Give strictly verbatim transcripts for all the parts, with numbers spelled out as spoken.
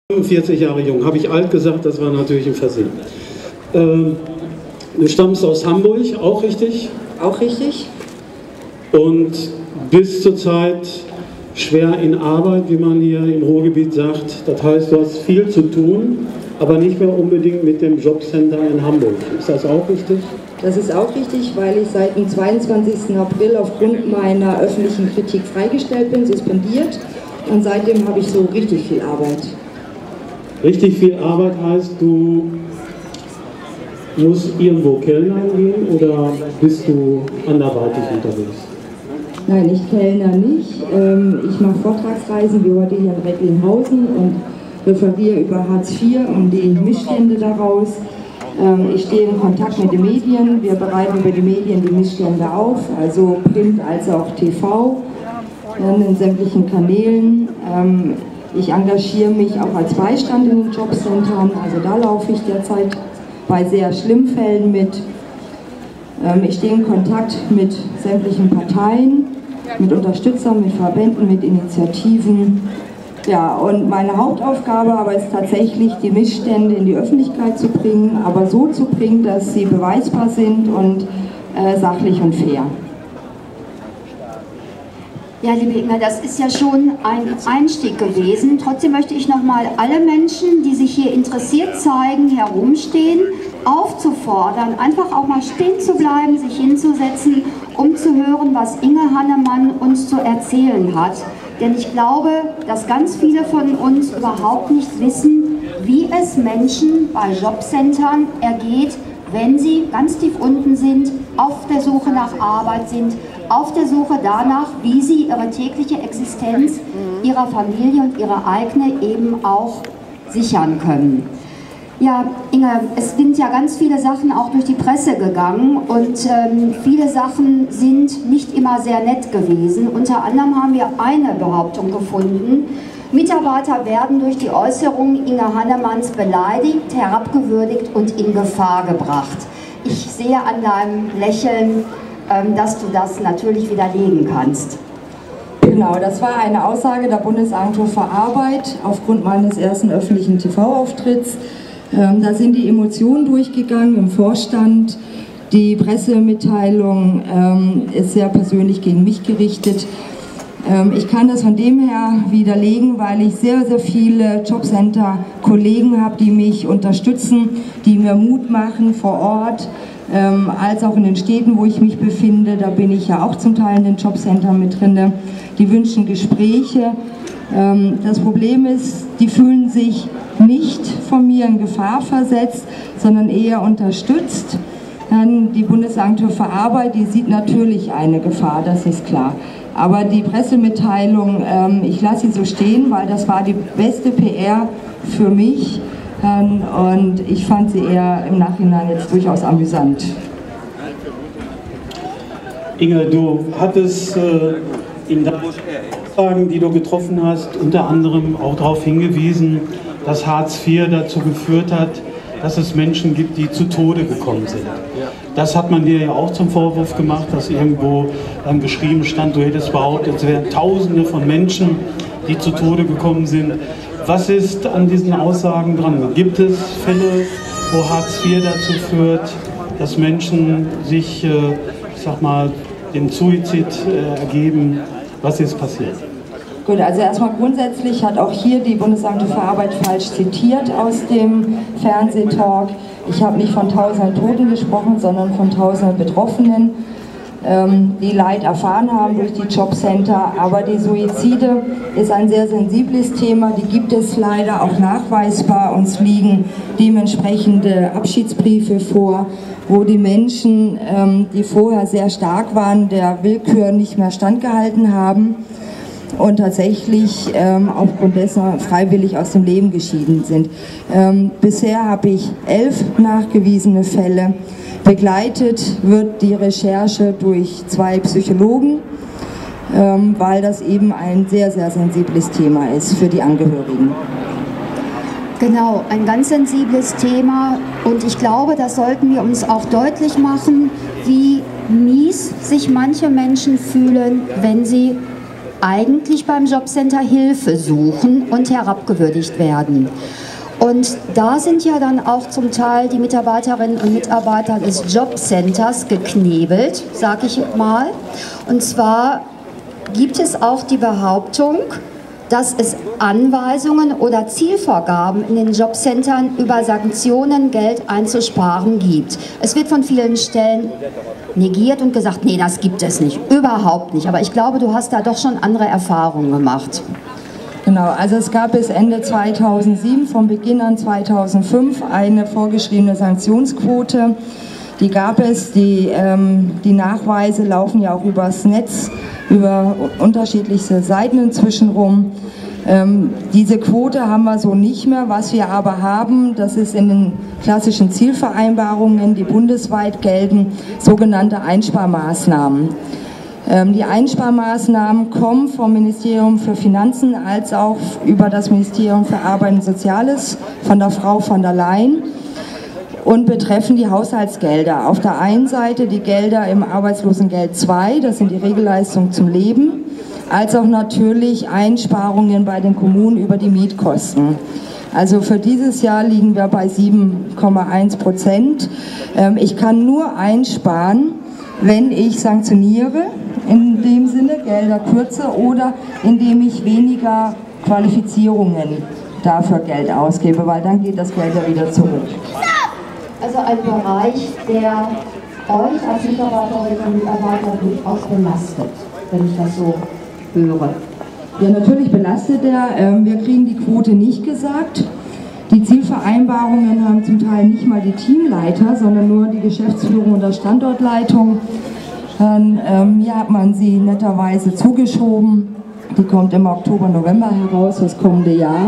fünfundvierzig Jahre jung. Habe ich alt gesagt, das war natürlich ein Versehen. Ähm, du stammst aus Hamburg, auch richtig? Auch richtig. Und bist zurzeit schwer in Arbeit, wie man hier im Ruhrgebiet sagt. Das heißt, du hast viel zu tun, aber nicht mehr unbedingt mit dem Jobcenter in Hamburg. Ist das auch richtig? Das ist auch richtig, weil ich seit dem zweiundzwanzigsten April aufgrund meiner öffentlichen Kritik freigestellt bin, suspendiert. Und seitdem habe ich so richtig viel Arbeit. Richtig viel Arbeit heißt, du musst irgendwo Kellnern gehen oder bist du anderweitig unterwegs? Nein, ich kellner nicht. Ich mache Vortragsreisen wie heute hier in Recklinghausen und referiere über Hartz vier und die Missstände daraus. Ich stehe in Kontakt mit den Medien. Wir bereiten über die Medien die Missstände auf, also Print als auch T V, in sämtlichen Kanälen. Ich engagiere mich auch als Beistand in den Jobcentern, also da laufe ich derzeit bei sehr schlimmen Fällen mit. Ich stehe in Kontakt mit sämtlichen Parteien, mit Unterstützern, mit Verbänden, mit Initiativen. Ja, und meine Hauptaufgabe aber ist tatsächlich, die Missstände in die Öffentlichkeit zu bringen, aber so zu bringen, dass sie beweisbar sind und äh, sachlich und fair. Ja, liebe Inga, das ist ja schon ein Einstieg gewesen. Trotzdem möchte ich nochmal alle Menschen, die sich hier interessiert zeigen, herumstehen, aufzufordern, einfach auch mal stehen zu bleiben, sich hinzusetzen, um zu hören, was Inge Hannemann uns zu erzählen hat. Denn ich glaube, dass ganz viele von uns überhaupt nicht wissen, wie es Menschen bei Jobcentern ergeht, wenn sie ganz tief unten sind, auf der Suche nach Arbeit sind, auf der Suche danach, wie sie ihre tägliche Existenz ihrer Familie und ihre eigene eben auch sichern können. Ja, Inge, es sind ja ganz viele Sachen auch durch die Presse gegangen und ähm, viele Sachen sind nicht immer sehr nett gewesen. Unter anderem haben wir eine Behauptung gefunden: Mitarbeiter werden durch die Äußerungen Inge Hannemanns beleidigt, herabgewürdigt und in Gefahr gebracht. Ich sehe an deinem Lächeln, ähm, dass du das natürlich widerlegen kannst. Genau, das war eine Aussage der Bundesagentur für Arbeit aufgrund meines ersten öffentlichen T V-Auftritts. Ähm, da sind die Emotionen durchgegangen im Vorstand. Die Pressemitteilung ähm, ist sehr persönlich gegen mich gerichtet. Ähm, ich kann das von dem her widerlegen, weil ich sehr, sehr viele Jobcenter-Kollegen habe, die mich unterstützen, die mir Mut machen vor Ort, ähm, als auch in den Städten, wo ich mich befinde. Da bin ich ja auch zum Teil in den Jobcentern mit drin. Die wünschen Gespräche. Ähm, das Problem ist, die fühlen sich nicht von mir in Gefahr versetzt, sondern eher unterstützt. Dann die Bundesagentur für Arbeit, die sieht natürlich eine Gefahr, das ist klar. Aber die Pressemitteilung, ähm, ich lasse sie so stehen, weil das war die beste P R für mich. Ähm, und ich fand sie eher im Nachhinein jetzt durchaus amüsant. Inge, du hattest äh, in deinen Aussagen, die du getroffen hast, unter anderem auch darauf hingewiesen, dass Hartz vier dazu geführt hat, dass es Menschen gibt, die zu Tode gekommen sind. Das hat man dir ja auch zum Vorwurf gemacht, dass irgendwo dann geschrieben stand, du hättest behauptet, es wären Tausende von Menschen, die zu Tode gekommen sind. Was ist an diesen Aussagen dran? Gibt es Fälle, wo Hartz vier dazu führt, dass Menschen sich, ich sag mal, dem Suizid ergeben? Was ist passiert? Gut, also erstmal grundsätzlich hat auch hier die Bundesagentur für Arbeit falsch zitiert aus dem Fernsehtalk. Ich habe nicht von tausenden Toten gesprochen, sondern von tausenden Betroffenen, ähm, die Leid erfahren haben durch die Jobcenter. Aber die Suizide ist ein sehr sensibles Thema, die gibt es leider auch nachweisbar. Uns liegen dementsprechende Abschiedsbriefe vor, wo die Menschen, ähm, die vorher sehr stark waren, der Willkür nicht mehr standgehalten haben und tatsächlich ähm, aufgrund dessen freiwillig aus dem Leben geschieden sind. Ähm, bisher habe ich elf nachgewiesene Fälle. Begleitet wird die Recherche durch zwei Psychologen, ähm, weil das eben ein sehr, sehr sensibles Thema ist für die Angehörigen. Genau, ein ganz sensibles Thema und ich glaube, das sollten wir uns auch deutlich machen, wie mies sich manche Menschen fühlen, wenn sie eigentlich beim Jobcenter Hilfe suchen und herabgewürdigt werden. Und da sind ja dann auch zum Teil die Mitarbeiterinnen und Mitarbeiter des Jobcenters geknebelt, sage ich mal. Und zwar gibt es auch die Behauptung, dass es Anweisungen oder Zielvorgaben in den Jobcentern über Sanktionen Geld einzusparen gibt. Es wird von vielen Stellen negiert und gesagt, nee, das gibt es nicht, überhaupt nicht. Aber ich glaube, du hast da doch schon andere Erfahrungen gemacht. Genau, also es gab bis Ende zweitausendsieben, von Beginn an zweitausendfünf, eine vorgeschriebene Sanktionsquote. Die gab es, die, ähm, die Nachweise laufen ja auch übers Netz, über unterschiedlichste Seiten inzwischen rum. Ähm, diese Quote haben wir so nicht mehr. Was wir aber haben, das ist in den klassischen Zielvereinbarungen, die bundesweit gelten, sogenannte Einsparmaßnahmen. Ähm, die Einsparmaßnahmen kommen vom Ministerium für Finanzen als auch über das Ministerium für Arbeit und Soziales von der Frau von der Leyen und betreffen die Haushaltsgelder. Auf der einen Seite die Gelder im Arbeitslosengeld zwei, das sind die Regelleistungen zum Leben, als auch natürlich Einsparungen bei den Kommunen über die Mietkosten. Also für dieses Jahr liegen wir bei sieben Komma eins Prozent. Ähm, ich kann nur einsparen, wenn ich sanktioniere, in dem Sinne Gelder kürze oder indem ich weniger Qualifizierungen dafür Geld ausgebe, weil dann geht das Geld ja wieder zurück. Also ein Bereich, der euch als Mitarbeiterinnen und Mitarbeiter durchaus belastet, wenn ich das so höre. Ja, natürlich belastet er. Wir kriegen die Quote nicht gesagt. Die Zielvereinbarungen haben zum Teil nicht mal die Teamleiter, sondern nur die Geschäftsführung und der Standortleitung. Dann, ähm, hier hat man sie netterweise zugeschoben. Die kommt im Oktober, November heraus, das kommende Jahr.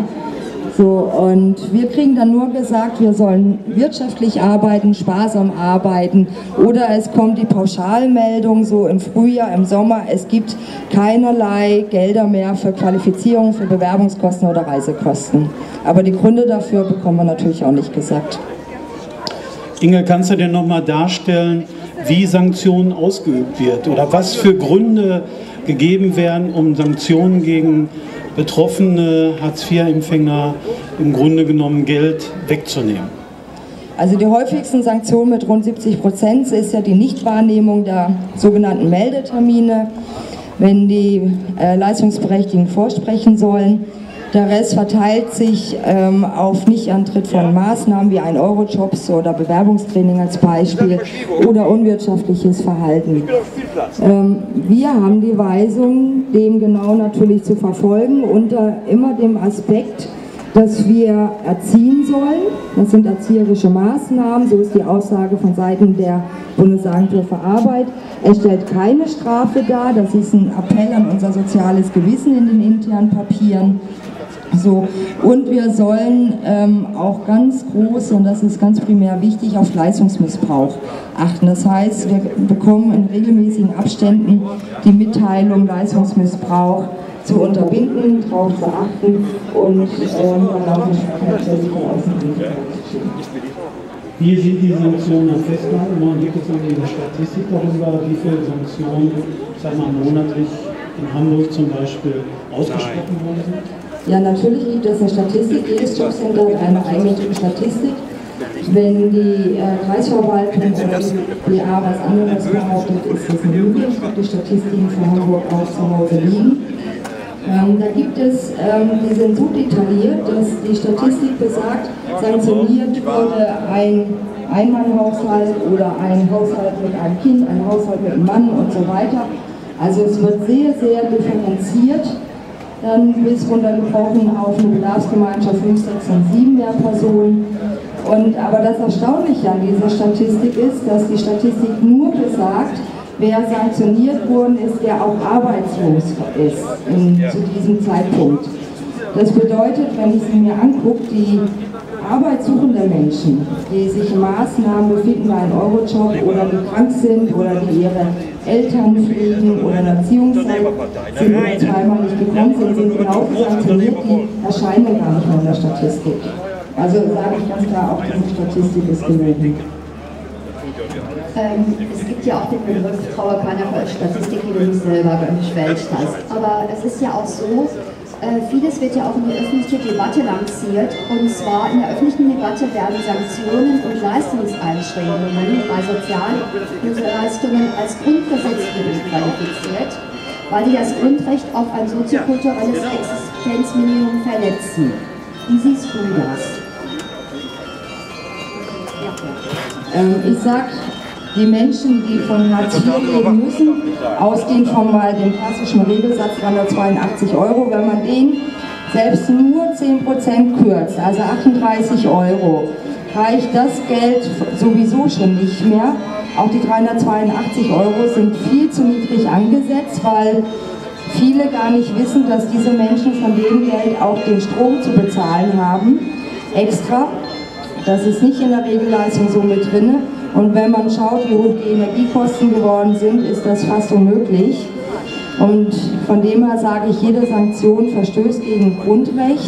So, und wir kriegen dann nur gesagt, wir sollen wirtschaftlich arbeiten, sparsam arbeiten, oder es kommt die Pauschalmeldung so im Frühjahr, im Sommer, es gibt keinerlei Gelder mehr für Qualifizierung, für Bewerbungskosten oder Reisekosten. Aber die Gründe dafür bekommen wir natürlich auch nicht gesagt. Inge, kannst du dir nochmal darstellen, wie Sanktionen ausgeübt wird oder was für Gründe gegeben werden, um Sanktionen gegen betroffene Hartz vier Empfänger im Grunde genommen Geld wegzunehmen? Also die häufigsten Sanktionen mit rund siebzig Prozent ist ja die Nichtwahrnehmung der sogenannten Meldetermine, wenn die äh, Leistungsberechtigten vorsprechen sollen. Der Rest verteilt sich ähm, auf Nichtantritt von Maßnahmen wie ein Eurojobs oder Bewerbungstraining als Beispiel oder unwirtschaftliches Verhalten. Ähm, wir haben die Weisung, dem genau natürlich zu verfolgen, unter immer dem Aspekt, dass wir erziehen sollen. Das sind erzieherische Maßnahmen, so ist die Aussage von Seiten der Bundesagentur für Arbeit. Es stellt keine Strafe dar, das ist ein Appell an unser soziales Gewissen in den internen Papieren. So, und wir sollen ähm, auch ganz groß, und das ist ganz primär wichtig, auf Leistungsmissbrauch achten. Das heißt, wir bekommen in regelmäßigen Abständen die Mitteilung, Leistungsmissbrauch zu unterbinden, darauf zu achten und ähm, dann auch nicht Wie sind die Sanktionen festgehalten worden? Gibt es eine Statistik darüber, wie viele Sanktionen, sagen wir mal, monatlich in Hamburg zum Beispiel ausgesprochen worden sind? Ja, natürlich gibt es eine Statistik. Jedes Jobcenter hat eine eigene Statistik. Wenn die äh, Kreisverwaltung oder die B A was anderes behauptet, ist das eine Lüge. Ich habe die Statistiken für Hamburg auch zu Hause liegen. Ähm, da gibt es, ähm, die sind so detailliert, dass die Statistik besagt, sanktioniert wurde ein Einmannhaushalt oder ein Haushalt mit einem Kind, ein Haushalt mit einem Mann und so weiter. Also es wird sehr, sehr differenziert. Dann bis runtergebrochen auf eine Bedarfsgemeinschaft fünf, sechs und sieben Lehrpersonen. Und, aber das Erstaunliche an dieser Statistik ist, dass die Statistik nur besagt, wer sanktioniert worden ist, der auch arbeitslos ist in, zu diesem Zeitpunkt. Das bedeutet, wenn ich es mir angucke, die arbeitssuchende Menschen, die sich in Maßnahmen befinden, bei einem Eurojob oder die krank sind oder die ihre Eltern pflegen oder in Erziehungszeit sind oder zweimal nicht gekommen sind, sind genauso sanktioniert, die erscheinen gar nicht mehr in der Statistik. Also sage ich ganz klar, auch diese Statistik ist gelogen. Ähm, es gibt ja auch den Begriff, traue keiner Statistik, die du nicht selber gefälscht hast. Aber es ist ja auch so, äh, vieles wird ja auch in die öffentliche Debatte lanciert. Und zwar in der öffentlichen Debatte werden Sanktionen und Leistungseinschränkungen bei Sozialhilfeleistungen als Grundgesetzwidrig qualifiziert, weil die das Grundrecht auf ein soziokulturelles Existenzminimum verletzen. Wie siehst du das? Ähm, ich sag, die Menschen, die von Hartz vier leben müssen, ausgehend von mal dem klassischen Regelsatz dreihundertzweiundachtzig Euro, wenn man den selbst nur zehn Prozent kürzt, also achtunddreißig Euro, reicht das Geld sowieso schon nicht mehr. Auch die dreihundertzweiundachtzig Euro sind viel zu niedrig angesetzt, weil viele gar nicht wissen, dass diese Menschen von dem Geld auch den Strom zu bezahlen haben, extra. Das ist nicht in der Regelleistung so mit drin. Und wenn man schaut, wie hoch die Energiekosten geworden sind, ist das fast unmöglich. Und von dem her sage ich, jede Sanktion verstößt gegen Grundrecht.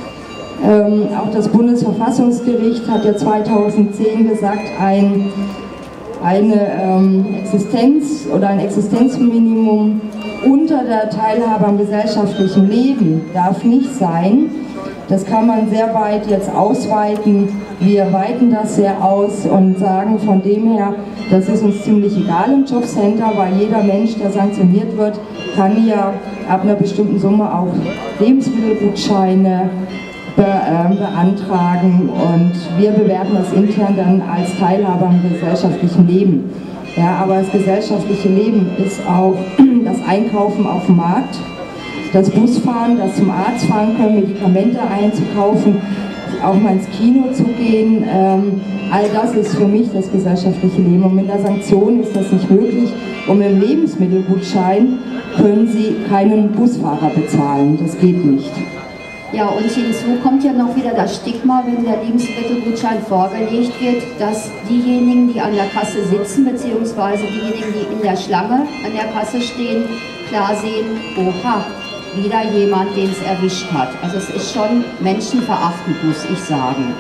Ähm, auch das Bundesverfassungsgericht hat ja zweitausendzehn gesagt, ein, eine ähm, Existenz oder ein Existenzminimum unter der Teilhabe am gesellschaftlichen Leben darf nicht sein. Das kann man sehr weit jetzt ausweiten. Wir weiten das sehr aus und sagen von dem her, das ist uns ziemlich egal im Jobcenter, weil jeder Mensch, der sanktioniert wird, kann ja ab einer bestimmten Summe auch Lebensmittelgutscheine be, äh, beantragen und wir bewerten das intern dann als Teilhabe am gesellschaftlichen Leben. Ja, aber das gesellschaftliche Leben ist auch das Einkaufen auf dem Markt, das Busfahren, das zum Arzt fahren können, Medikamente einzukaufen, auch mal ins Kino zu gehen, ähm, all das ist für mich das gesellschaftliche Leben. Und mit der Sanktion ist das nicht möglich. Und mit dem Lebensmittelgutschein können Sie keinen Busfahrer bezahlen. Das geht nicht. Ja, und hinzu kommt ja noch wieder das Stigma, wenn der Lebensmittelgutschein vorgelegt wird, dass diejenigen, die an der Kasse sitzen, beziehungsweise diejenigen, die in der Schlange an der Kasse stehen, klar sehen, oha, wieder jemand, den es erwischt hat. Also es ist schon menschenverachtend, muss ich sagen.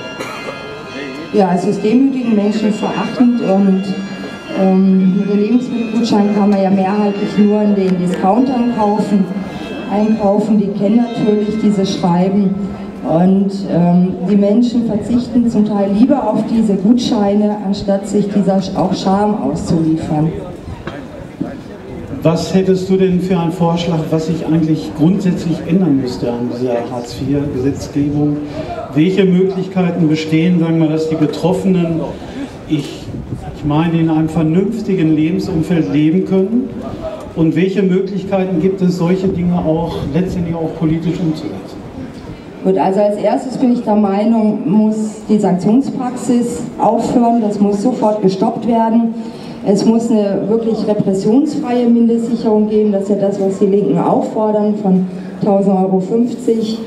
Ja, es ist demütigend, menschenverachtend und ähm, mit dem Lebensmittelgutschein kann man ja mehrheitlich nur in den Discountern kaufen, einkaufen. Die kennen natürlich diese Schreiben und ähm, die Menschen verzichten zum Teil lieber auf diese Gutscheine, anstatt sich dieser auch Scham auszuliefern. Was hättest du denn für einen Vorschlag, was sich eigentlich grundsätzlich ändern müsste an dieser Hartz vier Gesetzgebung? Welche Möglichkeiten bestehen, sagen wir, dass die Betroffenen, ich, ich meine, in einem vernünftigen Lebensumfeld leben können? Und welche Möglichkeiten gibt es, solche Dinge auch letztendlich auch politisch umzusetzen? Gut, also als erstes bin ich der Meinung, muss die Sanktionspraxis aufhören, das muss sofort gestoppt werden. Es muss eine wirklich repressionsfreie Mindestsicherung geben, das ist ja das, was die Linken auch fordern, von tausend Euro fünfzig.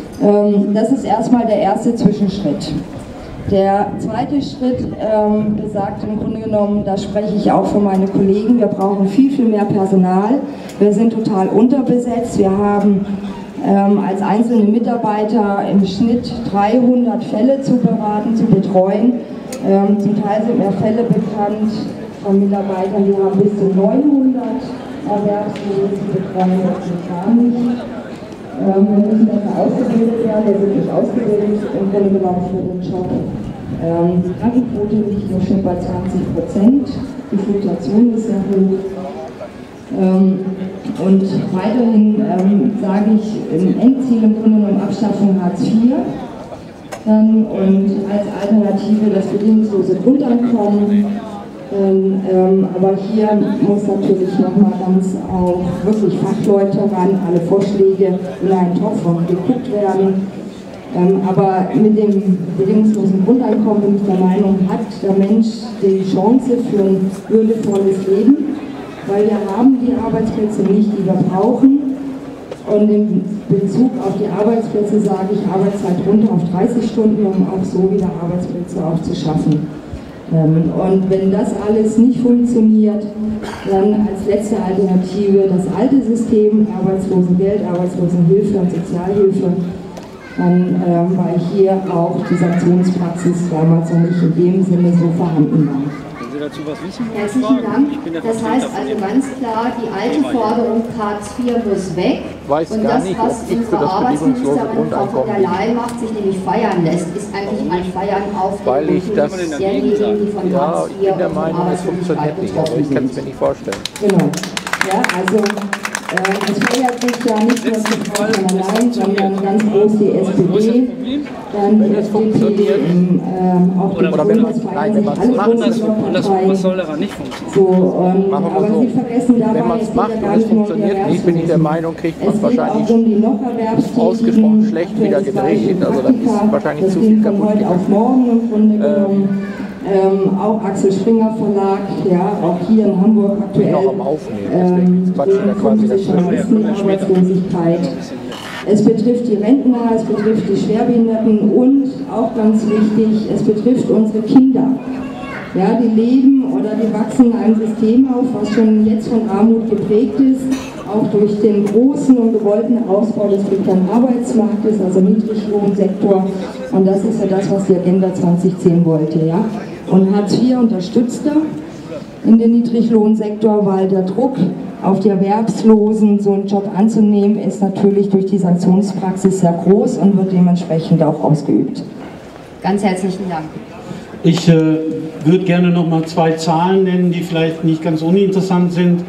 Das ist erstmal der erste Zwischenschritt. Der zweite Schritt ähm, besagt im Grunde genommen, da spreche ich auch für meine Kollegen, wir brauchen viel, viel mehr Personal. Wir sind total unterbesetzt. Wir haben ähm, als einzelne Mitarbeiter im Schnitt dreihundert Fälle zu beraten, zu betreuen. Ähm, zum Teil sind mir Fälle bekannt von Mitarbeitern, die haben bis zu neunhundert Erwerbslose zu betreuen. Das geht gar nicht. Ähm, wir müssen dafür ausgebildet werden, wir sind nicht ausgebildet im Grunde genommen für den Job. Ähm, die Krankenquote liegt nur schon bei zwanzig Prozent, die Fluktuation ist sehr hoch. Ähm, und weiterhin ähm, sage ich im Endziel im Grunde genommen Abschaffung Hartz vier ähm, und als Alternative das bedingungslose Grundeinkommen. Ähm, ähm, aber hier muss natürlich nochmal ganz auch wirklich Fachleute ran, alle Vorschläge in einen Topf geguckt werden. Ähm, aber mit dem bedingungslosen Grundeinkommen bin ich der Meinung, hat der Mensch die Chance für ein würdevolles Leben, weil wir haben die Arbeitsplätze nicht, die wir brauchen. Und in Bezug auf die Arbeitsplätze sage ich Arbeitszeit runter auf dreißig Stunden, um auch so wieder Arbeitsplätze auch zu schaffen. Und wenn das alles nicht funktioniert, dann als letzte Alternative das alte System, Arbeitslosengeld, Arbeitslosenhilfe und Sozialhilfe, dann ähm, weil hier auch die Sanktionspraxis damals noch nicht in dem Sinne so vorhanden war. Sie dazu was wissen? Herzlichen Dank. Das heißt also ganz klar, die alte Forderung Hartz vier muss weg. Weiß und gar das, nicht, was ob ich für unsere das bedingungslose Arbeitsministerin Frau von der Leyen macht, sich nämlich feiern lässt, ist eigentlich ein Feiern auf Weil den ich das, derjenigen, die von ja, Hartz ich vier bin der und Meinung, es funktioniert Arbeitslosigkeit nicht, aber ich kann es mir sind. nicht vorstellen. Genau. Ja, also äh, es feiert sich ja nicht nur die Frau von der Leyen, sondern ganz groß die S P D, dann die F D P, ähm, auch die Grünen, es feiern sich alle großen Parteien. Was soll daran nicht funktionieren? So, ähm, Machen wir aber so. Sie vergessen dabei, Wenn man es es geht macht ja und gar es nicht nur um die funktioniert nicht, bin ich der Meinung, kriegt man Es geht auch wahrscheinlich um die noch Erwerbstätigen. ausgesprochen schlecht wieder gedreht. Also das ist wahrscheinlich das zu ging viel von kaputt heute gegangen. auf morgen im Grunde genommen. Ähm, auch Axel Springer Verlag, ja, auch hier in Hamburg aktuell. Noch am Aufnehmen, deswegen quatschen wir quasi das Arbeitslosigkeit. Es betrifft die Rentner, es betrifft die Schwerbehinderten und auch ganz wichtig, es betrifft unsere Kinder. Ja, die leben oder die wachsen in einem System auf, was schon jetzt von Armut geprägt ist, auch durch den großen und gewollten Ausbau des freien Arbeitsmarktes, also Niedriglohnsektor. Und das ist ja das, was die Agenda zwanzig zehn wollte. Ja? Und Hartz vier unterstützt da in den Niedriglohnsektor, weil der Druck auf die Erwerbslosen, so einen Job anzunehmen, ist natürlich durch die Sanktionspraxis sehr groß und wird dementsprechend auch ausgeübt. Ganz herzlichen Dank. Ich äh, würde gerne noch mal zwei Zahlen nennen, die vielleicht nicht ganz uninteressant sind.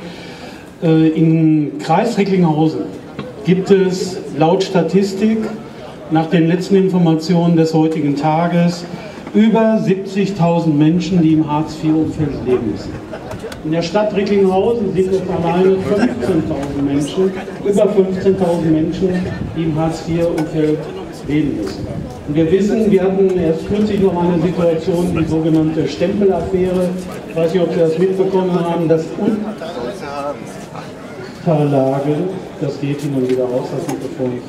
Äh, im Kreis Recklinghausen gibt es laut Statistik nach den letzten Informationen des heutigen Tages über siebzigtausend Menschen, die im Hartz vier Umfeld leben müssen. In der Stadt Recklinghausen sind es alleine fünfzehntausend Menschen, über fünfzehntausend Menschen, die im Hartz vier Umfeld leben müssen. Und wir wissen, wir hatten erst kürzlich noch eine Situation, die sogenannte Stempelaffäre. Ich weiß nicht, ob Sie das mitbekommen haben, dass Unterlagen, das geht hin und wieder aus, das Mikrofon,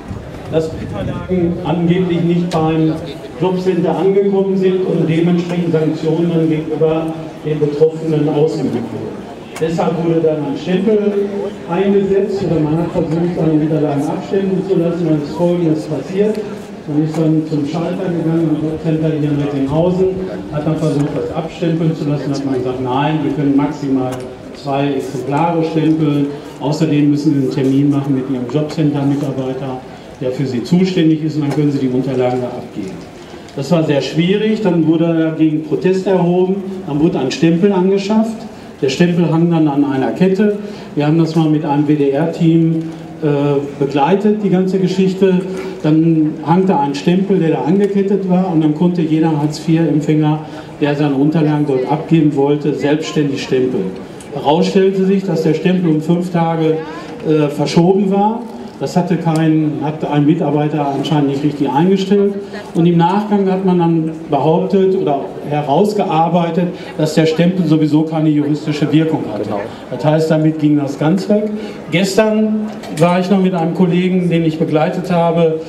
dass Unterlagen angeblich nicht beim Jobcenter angekommen sind und dementsprechend Sanktionen dann gegenüber den Betroffenen ausgeübt wurden. Deshalb wurde dann ein Stempel eingesetzt oder man hat versucht, seine Unterlagen abstempeln zu lassen. Dann ist Folgendes passiert. Man ist dann zum Schalter gegangen, im Jobcenter hier in Recklinghausen, hat dann versucht, das abstempeln zu lassen. Hat man gesagt, nein, wir können maximal zwei Exemplare stempeln. Außerdem müssen Sie einen Termin machen mit Ihrem Jobcenter-Mitarbeiter, der für Sie zuständig ist, und dann können Sie die Unterlagen da abgeben. Das war sehr schwierig, dann wurde dagegen Protest erhoben, dann wurde ein Stempel angeschafft. Der Stempel hang dann an einer Kette. Wir haben das mal mit einem W D R-Team äh, begleitet, die ganze Geschichte. Dann hang da ein Stempel, der da angekettet war, und dann konnte jeder Hartz vier Empfänger, der seine Unterlagen dort abgeben wollte, selbstständig stempeln. Herausstellte sich, dass der Stempel um fünf Tage äh, verschoben war. Das hatte kein, hat ein Mitarbeiter anscheinend nicht richtig eingestellt. Und im Nachgang hat man dann behauptet oder herausgearbeitet, dass der Stempel sowieso keine juristische Wirkung hatte. Genau. Das heißt, damit ging das ganz weg. Gestern war ich noch mit einem Kollegen, den ich begleitet habe,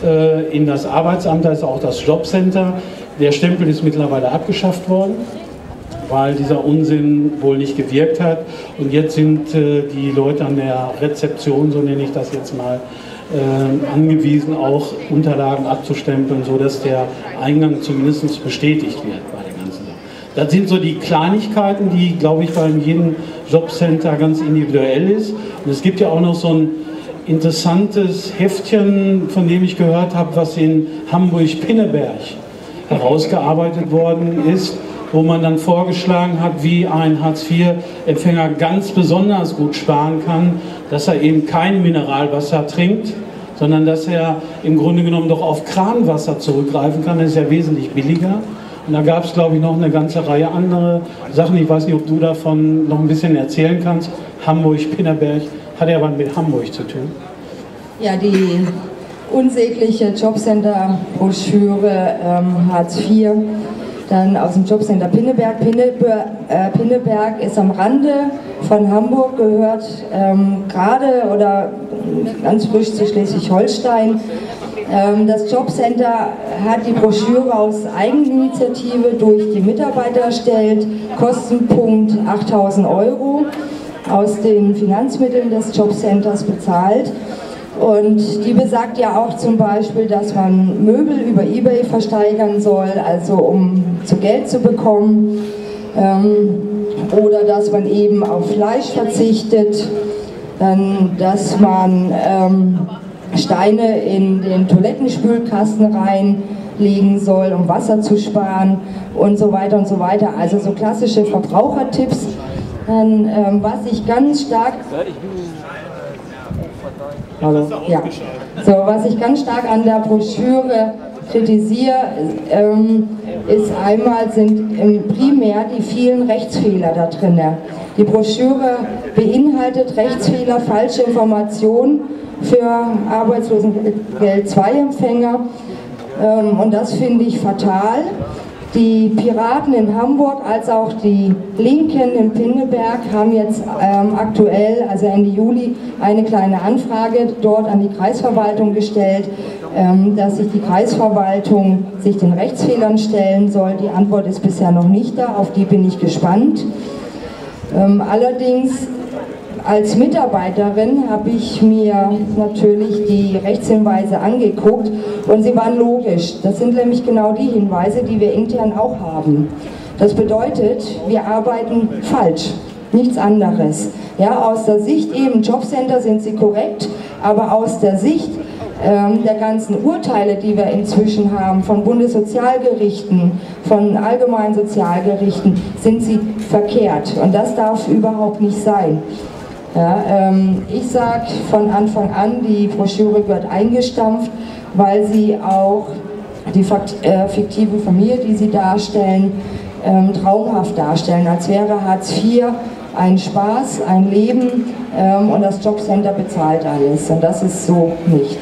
in das Arbeitsamt, da ist auch das Jobcenter. Der Stempel ist mittlerweile abgeschafft worden, weil dieser Unsinn wohl nicht gewirkt hat. Und jetzt sind äh, die Leute an der Rezeption, so nenne ich das jetzt mal, äh, angewiesen, auch Unterlagen abzustempeln, sodass der Eingang zumindest bestätigt wird bei der ganzen Sache. Das sind so die Kleinigkeiten, die, glaube ich, bei jedem Jobcenter ganz individuell ist. Und es gibt ja auch noch so ein interessantes Heftchen, von dem ich gehört habe, was in Hamburg-Pinneberg herausgearbeitet worden ist, wo man dann vorgeschlagen hat, wie ein Hartz vier Empfänger ganz besonders gut sparen kann, dass er eben kein Mineralwasser trinkt, sondern dass er im Grunde genommen doch auf Kranwasser zurückgreifen kann. Das ist ja wesentlich billiger. Und da gab es, glaube ich, noch eine ganze Reihe andere Sachen. Ich weiß nicht, ob du davon noch ein bisschen erzählen kannst. Hamburg-Pinneberg hat ja was mit Hamburg zu tun. Ja, die unsägliche Jobcenter-Broschüre ähm, Hartz vier, dann aus dem Jobcenter Pinneberg. Pinneberg, äh, Pinneberg ist am Rande von Hamburg, gehört ähm, gerade oder ganz frisch zu Schleswig-Holstein. Ähm, das Jobcenter hat die Broschüre aus Eigeninitiative durch die Mitarbeiter erstellt, Kostenpunkt achttausend Euro, aus den Finanzmitteln des Jobcenters bezahlt. Und die besagt ja auch zum Beispiel, dass man Möbel über eBay versteigern soll, also um zu Geld zu bekommen. ähm, oder dass man eben auf Fleisch verzichtet, dann, dass man ähm, Steine in den Toilettenspülkasten reinlegen soll, um Wasser zu sparen und so weiter und so weiter. Also so klassische Verbrauchertipps. Dann, ähm, was ich ganz stark... Hallo? Ja. So, was ich ganz stark an der Broschüre kritisiere, ähm, ist einmal sind ähm, primär die vielen Rechtsfehler da drin. Die Broschüre beinhaltet Rechtsfehler, falsche Informationen für Arbeitslosengeld zwei Empfänger ähm, und das finde ich fatal. Die Piraten in Hamburg als auch die Linken in Pinneberg haben jetzt ähm, aktuell, also Ende Juli, eine kleine Anfrage dort an die Kreisverwaltung gestellt, ähm, dass sich die Kreisverwaltung sich den Rechtsfehlern stellen soll. Die Antwort ist bisher noch nicht da, auf die bin ich gespannt. Ähm, allerdings als Mitarbeiterin habe ich mir natürlich die Rechtshinweise angeguckt und sie waren logisch. Das sind nämlich genau die Hinweise, die wir intern auch haben. Das bedeutet, wir arbeiten falsch, nichts anderes. Ja, aus der Sicht eben Jobcenter sind sie korrekt, aber aus der Sicht ähm, der ganzen Urteile, die wir inzwischen haben, von Bundessozialgerichten, von allgemeinen Sozialgerichten, sind sie verkehrt. Und das darf überhaupt nicht sein. Ja, ähm, ich sage von Anfang an, die Broschüre wird eingestampft, weil sie auch die äh, fiktive Familie, die sie darstellen, ähm, traumhaft darstellen, als wäre Hartz vier ein Spaß, ein Leben ähm, und das Jobcenter bezahlt alles. Und das ist so nicht.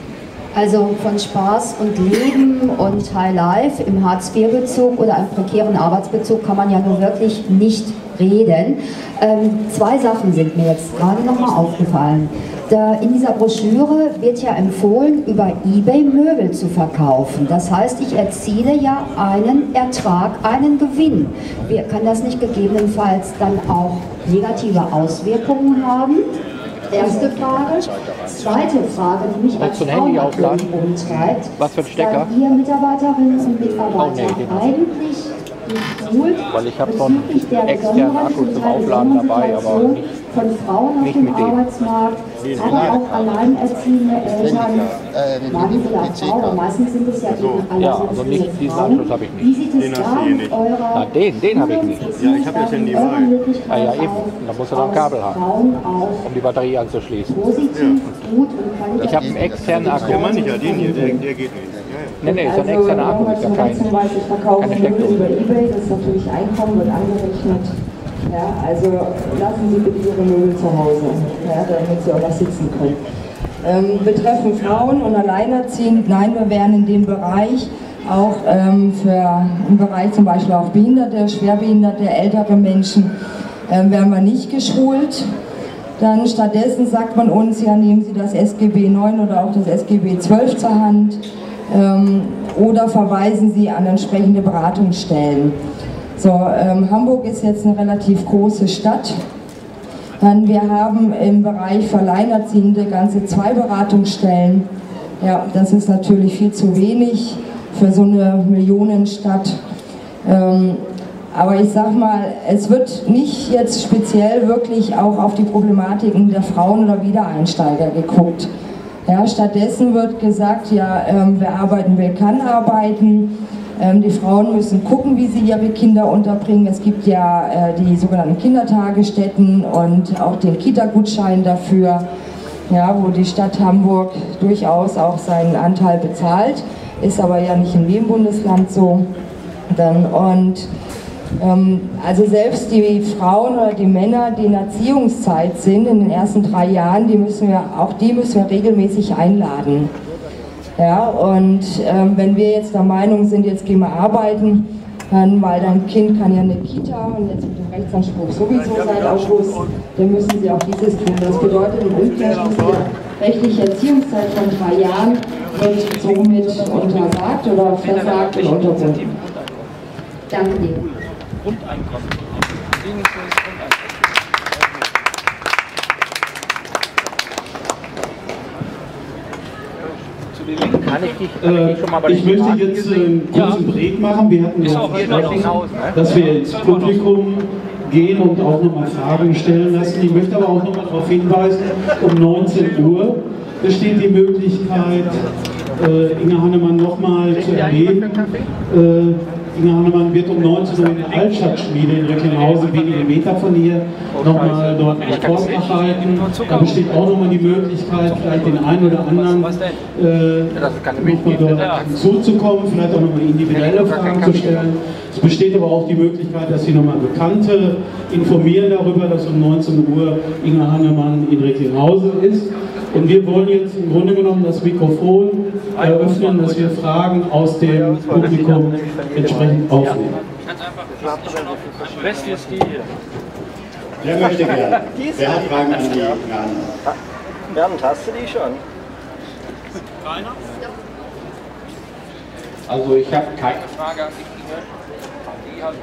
Also von Spaß und Leben und High Life im Hartz vier Bezug oder einem prekären Arbeitsbezug kann man ja nur wirklich nicht reden. Ähm, zwei Sachen sind mir jetzt gerade nochmal aufgefallen. Da in dieser Broschüre wird ja empfohlen, über eBay Möbel zu verkaufen. Das heißt, ich erziele ja einen Ertrag, einen Gewinn. Wir, kann das nicht gegebenenfalls dann auch negative Auswirkungen haben? Erste Frage. Zweite Frage, die mich als Frau natürlich umtreibt. Was für ein Stecker? Seid ihr Mitarbeiterinnen und Mitarbeiter Oh, nee, eigentlich geschult weil ich habe so einen externen Akku zum Aufladen dabei, aber nicht, von Frauen auf nicht dem mit dem. Arbeitsmarkt, aber auch alleinerziehende Eltern, Mann oder Frau, aber meistens sind es ja eben Ja, also nicht diesen Anschluss habe ich Wie nicht. sieht es da mit eurer... Na, den, den habe ich nicht. Ja, ich habe das ja nie mal. Ah ja, eben. Da musst du dann ein Kabel haben, um die Batterie anzuschließen. Positiv, gut und qualitativ. Ich habe einen externen Akku. Der meine ich ja, den hier, der, der geht nicht. Nee, nee, ist ein externer Akku, ist ja kein, keine Steckdose. Über eBay, das ist natürlich Einkommen, wird angerechnet. Ja, also lassen Sie bitte Ihre Möbel zu Hause, ja, damit Sie auch was sitzen können. Ähm, betreffen Frauen und Alleinerziehend, nein, wir wären in dem Bereich auch ähm, für im Bereich zum Beispiel auch Behinderte, Schwerbehinderte, ältere Menschen, ähm, wären wir nicht geschult. Dann stattdessen sagt man uns, ja, nehmen Sie das S G B neun oder auch das S G B zwölf zur Hand ähm, oder verweisen Sie an entsprechende Beratungsstellen. So, ähm, Hamburg ist jetzt eine relativ große Stadt. Dann, wir haben im Bereich für Alleinerziehende ganze zwei Beratungsstellen. Ja, das ist natürlich viel zu wenig für so eine Millionenstadt. Ähm, aber ich sag mal, es wird nicht jetzt speziell wirklich auch auf die Problematiken der Frauen oder Wiedereinsteiger geguckt. Ja, stattdessen wird gesagt, ja, ähm, wer arbeiten will, kann arbeiten. Ähm, die Frauen müssen gucken, wie sie ihre Kinder unterbringen. Es gibt ja äh, die sogenannten Kindertagesstätten und auch den Kita-Gutschein dafür, ja, wo die Stadt Hamburg durchaus auch seinen Anteil bezahlt. Ist aber ja nicht in jedem Bundesland so. Dann, und ähm, also selbst die Frauen oder die Männer, die in Erziehungszeit sind, in den ersten drei Jahren, die müssen wir, auch die müssen wir regelmäßig einladen. Ja, und ähm, wenn wir jetzt der Meinung sind, jetzt gehen wir arbeiten, dann, weil dein Kind kann ja eine Kita und jetzt mit dem Rechtsanspruch sowieso seit August, dann müssen sie auch dieses tun. Das bedeutet im Umkehrschluss, die rechtliche Erziehungszeit von drei Jahren wird somit untersagt oder versagt und unterbunden. Danke dir. Grundeinkommen. Zu Kann ich dich, kann ich dich schon mal bei den Ich möchte Fragen jetzt gesehen? einen kurzen Break machen. Wir hatten Ist noch auch hier noch versprochen, hinaus, ne? dass wir ins Publikum gehen und auch nochmal Fragen stellen lassen. Ich möchte aber auch nochmal darauf hinweisen, um neunzehn Uhr besteht die Möglichkeit, äh, Inge Hannemann nochmal zu erleben. Äh, Inge Hannemann wird um neunzehn Uhr in der Altstadtschmiede in Recklinghausen, wenige Meter von hier, nochmal dort einen Vortrag halten. Da besteht auch nochmal die Möglichkeit, vielleicht den einen oder anderen äh, nochmal dort hinzuzukommen, vielleicht auch nochmal individuelle Fragen zu stellen. Es besteht aber auch die Möglichkeit, dass Sie nochmal Bekannte informieren darüber, dass um neunzehn Uhr Inge Hannemann in Recklinghausen ist. Und wir wollen jetzt im Grunde genommen das Mikrofon eröffnen, dass wir Fragen aus dem Publikum entsprechend aufnehmen. Wer möchte gerne? Wer hat Fragen an die Inge Hannemann? Bernd, hast du die schon? Also ich habe keine Frage an dich, Inge. Die hallo.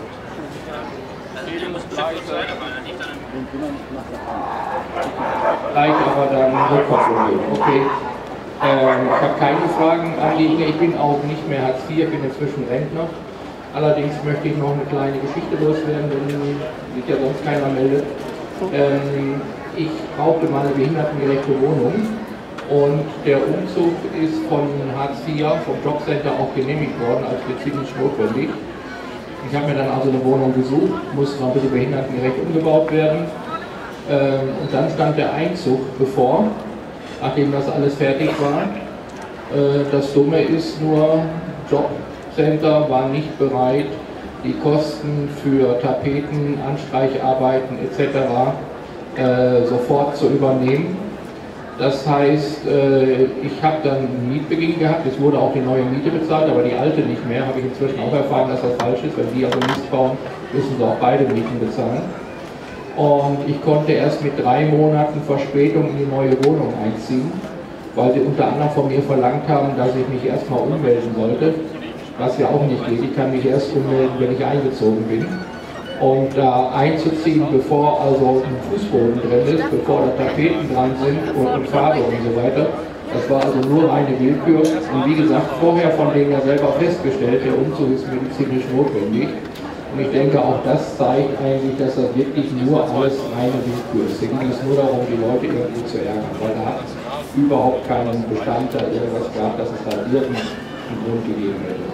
Gleich aber dann Rückkopplung. Okay. Ähm, ich habe keine Fragen an die Inge. Ich bin auch nicht mehr Hartz vier, ich bin inzwischen Rentner. Allerdings möchte ich noch eine kleine Geschichte loswerden, denn sich ja sonst keiner meldet. Ähm, ich brauchte mal eine behindertengerechte Wohnung und der Umzug ist von Hartz vier, vom Jobcenter auch genehmigt worden als medizinisch notwendig. Ich habe mir dann also eine Wohnung gesucht, musste noch ein bisschen behindertengerecht umgebaut werden. Ähm, und dann stand der Einzug bevor, nachdem das alles fertig war. Äh, das Dumme ist nur, Jobcenter war nicht bereit, die Kosten für Tapeten, Anstreicharbeiten et cetera äh, sofort zu übernehmen. Das heißt, äh, ich habe dann einen Mietbeginn gehabt, es wurde auch die neue Miete bezahlt, aber die alte nicht mehr, habe ich inzwischen auch erfahren, dass das falsch ist. Wenn die also Mist bauen, müssen sie auch beide Mieten bezahlen. Und ich konnte erst mit drei Monaten Verspätung in die neue Wohnung einziehen, weil sie unter anderem von mir verlangt haben, dass ich mich erstmal ummelden sollte, was ja auch nicht geht. Ich kann mich erst ummelden, wenn ich eingezogen bin. Und da einzuziehen, bevor also ein Fußboden drin ist, bevor da Tapeten dran sind und, und Farbe und so weiter, das war also nur reine Willkür. Und wie gesagt, vorher von denen ja selber festgestellt, der Umzug ist medizinisch notwendig. Und ich denke, auch das zeigt eigentlich, dass das wirklich nur alles reine Willkür ist. Hier ging es nur darum, die Leute irgendwie zu ärgern, weil da hat es überhaupt keinen Bestand da irgendwas gab, dass es da irgendeinen Grund gegeben hätte.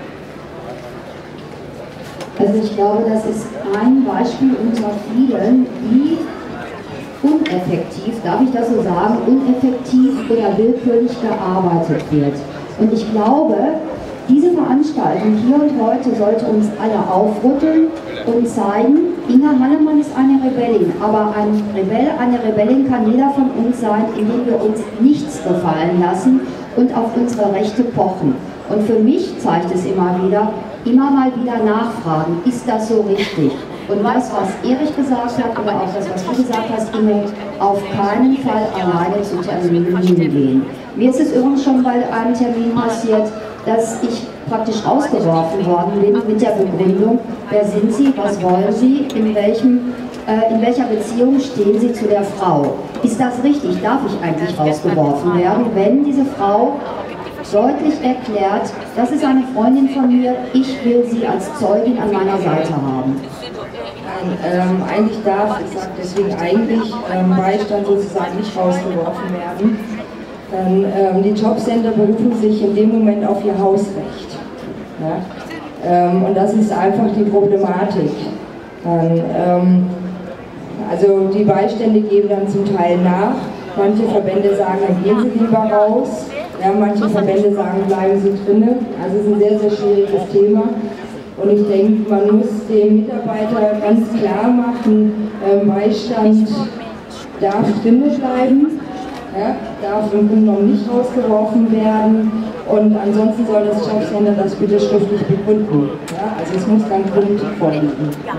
Also ich glaube, das ist ein Beispiel unter vielen, wie uneffektiv, darf ich das so sagen, uneffektiv oder willkürlich gearbeitet wird. Und ich glaube, diese Veranstaltung hier und heute sollte uns alle aufrütteln und zeigen, Inge Hannemann ist eine Rebellin, aber ein Rebell, eine Rebellin kann jeder von uns sein, indem wir uns nichts gefallen lassen und auf unsere Rechte pochen. Und für mich zeigt es immer wieder, immer mal wieder nachfragen, ist das so richtig? Und das, was Erich gesagt hat, oder auch das, was du gesagt hast, Inge, auf keinen Fall alleine zu Terminen hingehen. Mir ist es übrigens schon bei einem Termin passiert, dass ich praktisch rausgeworfen worden bin mit der Begründung, wer sind Sie, was wollen Sie, in, welchem, äh, in welcher Beziehung stehen Sie zu der Frau? Ist das richtig? Darf ich eigentlich rausgeworfen werden, wenn diese Frau deutlich erklärt, das ist eine Freundin von mir, ich will sie als Zeugin an meiner Seite haben? Ähm, eigentlich darf, ich sage deswegen eigentlich, ähm, Beistand sozusagen nicht rausgeworfen werden. Dann, ähm, die Jobcenter berufen sich in dem Moment auf ihr Hausrecht. Ja? Ähm, und das ist einfach die Problematik. Dann, ähm, also die Beistände geben dann zum Teil nach. Manche Verbände sagen, dann gehen sie lieber raus. Ja, manche Verbände sagen, bleiben Sie drinnen. Also es ist ein sehr, sehr schwieriges Thema. Und ich denke, man muss dem Mitarbeiter ganz klar machen, äh, Beistand darf drinnen bleiben, ja, darf im Grunde genommen nicht rausgeworfen werden. Und ansonsten soll das Jobcenter das bitte schriftlich begründen. Ja, also es muss dann Grund vorliegen.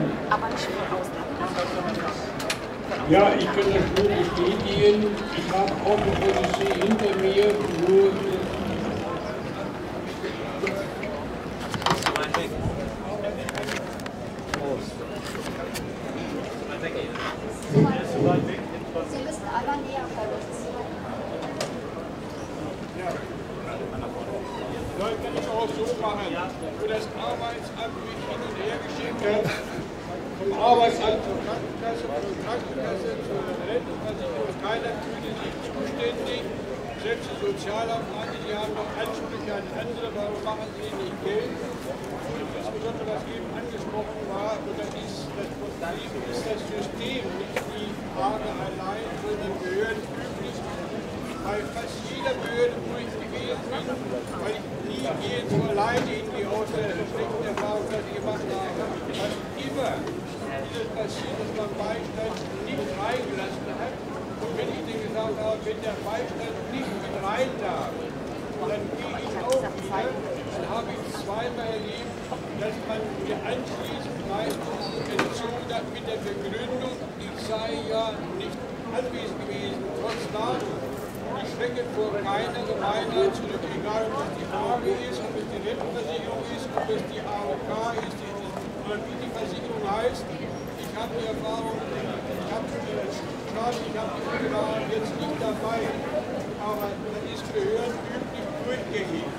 Ja, ich kann das nur bestätigen. Ich habe auch eine Odyssee hinter mir, nur Sie müssen aber näher kommen. so machen, wo das Arbeitsamt mich hin und her geschickt hat, vom Arbeitsamt zur Krankenkasse, von der Krankenkasse zur Rentenversicherung, keiner fühlte sich zuständig. Selbst die Sozialamtleute, die haben noch Ansprüche an andere, warum machen sie nicht Geld? Und insbesondere, was eben angesprochen war, und das ist das Problem, ist das System, nicht die Frage allein, sondern behördenüblich. Bei fast jeder Behörde, wo ich gewesen bin, weil ich nie gehe so alleine in die außer schlechten Erfahrung, die ich gemacht habe, was immer dieses passiert, dass man Beistand nicht reingelassen hat. Und wenn ich dir gesagt habe, wenn der Beistand nicht mit rein darf, dann gehe ich auch wieder, dann habe ich zweimal erlebt, dass man mir anschließend meistens entzogen hat mit der Begründung, ich sei ja nicht anwesend gewesen, trotz Datum. Ich schrecke vor keiner Gemeinheit zurück, egal ob es die A G ist, ob es die Rentenversicherung ist, ob es die A O K ist, die, oder wie die Versicherung heißt. Ich habe die Erfahrung, ich habe schade, ich habe die Unterlagen jetzt nicht dabei, aber das ist behördenüblich durchgängig.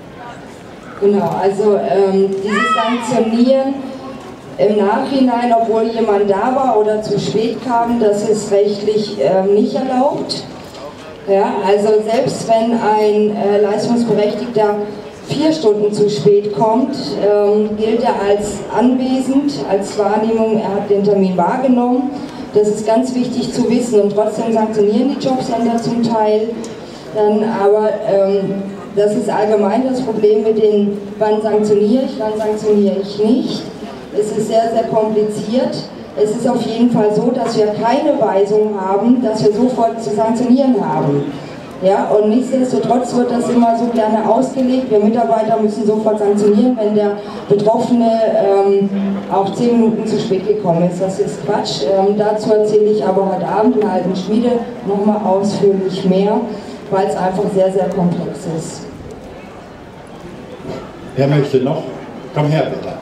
Genau, also ähm, dieses Sanktionieren im Nachhinein, obwohl jemand da war oder zu spät kam, das ist rechtlich ähm, nicht erlaubt. Ja, also selbst wenn ein äh, Leistungsberechtigter vier Stunden zu spät kommt, ähm, gilt er als anwesend, als Wahrnehmung, er hat den Termin wahrgenommen. Das ist ganz wichtig zu wissen und trotzdem sanktionieren die Jobcenter zum Teil. Dann aber ähm, das ist allgemein das Problem mit den, wann sanktioniere ich, wann sanktioniere ich nicht. Es ist sehr, sehr kompliziert. Es ist auf jeden Fall so, dass wir keine Weisung haben, dass wir sofort zu sanktionieren haben. Ja, und nichtsdestotrotz wird das immer so gerne ausgelegt. Wir Mitarbeiter müssen sofort sanktionieren, wenn der Betroffene ähm, auch zehn Minuten zu spät gekommen ist. Das ist Quatsch. Ähm, dazu erzähle ich aber heute Abend in der Alten Schmiede nochmal ausführlich mehr, weil es einfach sehr, sehr komplex ist. Wer möchte noch? Komm her, bitte.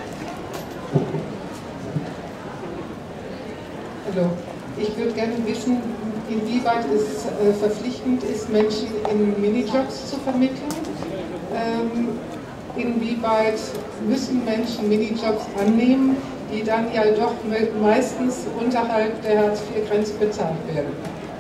Hallo. Ich würde gerne wissen, inwieweit es äh, verpflichtend ist, Menschen in Minijobs zu vermitteln. Ähm, inwieweit müssen Menschen Minijobs annehmen, die dann ja doch meistens unterhalb der Hartz vier Grenze bezahlt werden.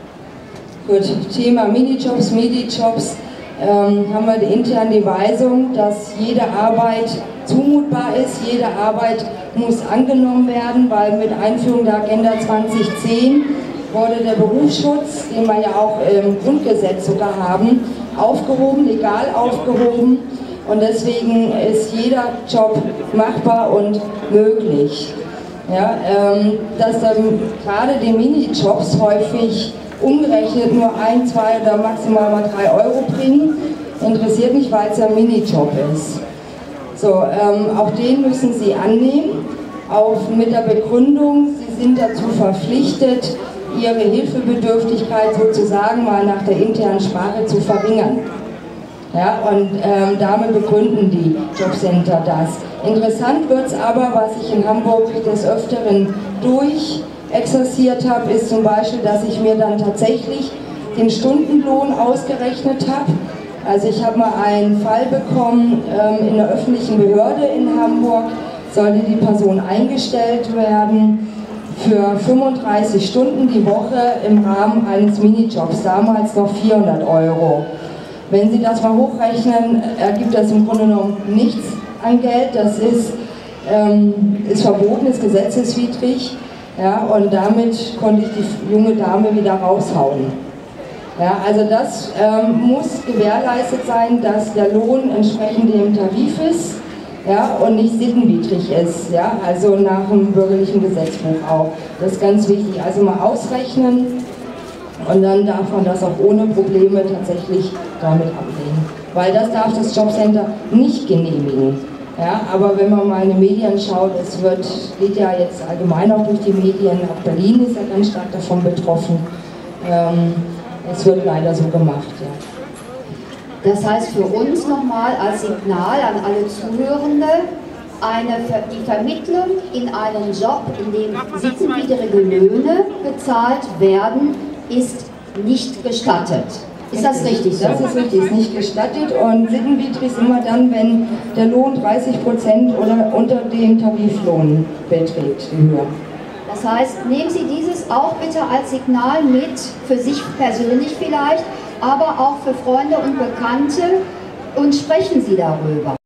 Gut, Thema Minijobs, Midijobs, ähm, haben wir intern die Weisung, dass jede Arbeit zumutbar ist, jede Arbeit muss angenommen werden, weil mit Einführung der Agenda zwanzig zehn wurde der Berufsschutz, den wir ja auch im Grundgesetz sogar haben, aufgehoben, legal aufgehoben, und deswegen ist jeder Job machbar und möglich. Ja, ähm, dass dann gerade die Minijobs häufig umgerechnet nur ein, zwei oder maximal mal drei Euro bringen, interessiert mich, weil es ja ein Minijob ist. So, ähm, auch den müssen Sie annehmen, auf, mit der Begründung, Sie sind dazu verpflichtet, Ihre Hilfebedürftigkeit sozusagen mal nach der internen Sprache zu verringern. Ja, und ähm, damit begründen die Jobcenter das. Interessant wird es aber, was ich in Hamburg des Öfteren durchexerziert habe, ist zum Beispiel, dass ich mir dann tatsächlich den Stundenlohn ausgerechnet habe. Also ich habe mal einen Fall bekommen, ähm, in einer öffentlichen Behörde in Hamburg sollte die Person eingestellt werden für fünfunddreißig Stunden die Woche im Rahmen eines Minijobs, damals noch vierhundert Euro. Wenn Sie das mal hochrechnen, ergibt das im Grunde genommen nichts an Geld. Das ist, ähm, ist verboten, ist gesetzeswidrig. Ja, und damit konnte ich die junge Dame wieder raushauen. Ja, also das ähm, muss gewährleistet sein, dass der Lohn entsprechend dem Tarif ist, ja, und nicht sittenwidrig ist. Ja, also nach dem bürgerlichen Gesetzbuch auch. Das ist ganz wichtig. Also mal ausrechnen. Und dann darf man das auch ohne Probleme tatsächlich damit ablehnen. Weil das darf das Jobcenter nicht genehmigen. Ja, aber wenn man mal in die Medien schaut, es wird, geht ja jetzt allgemein auch durch die Medien, auch Berlin ist ja ganz stark davon betroffen. Ähm, es wird leider so gemacht. Ja. Das heißt für uns nochmal als Signal an alle Zuhörende, eine, die Vermittlung in einen Job, in dem sittenwidrige Löhne bezahlt werden, ist nicht gestattet. Ist das richtig so? Das ist richtig, ist nicht gestattet und sittenwidrig ist immer dann, wenn der Lohn dreißig Prozent oder unter dem Tariflohn beträgt, die Höhe. Das heißt, nehmen Sie dieses auch bitte als Signal mit, für sich persönlich vielleicht, aber auch für Freunde und Bekannte und sprechen Sie darüber.